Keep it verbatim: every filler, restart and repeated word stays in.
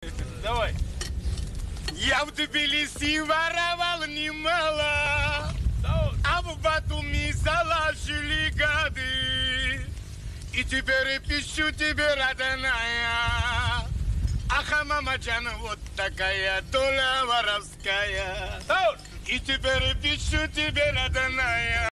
Давай. Я в Тбилиси воровал немало, а в Батуми заложили годы. И теперь пищу тебе, родная. Ах, мамаджан, вот такая доля воровская. И теперь пищу тебе, родная.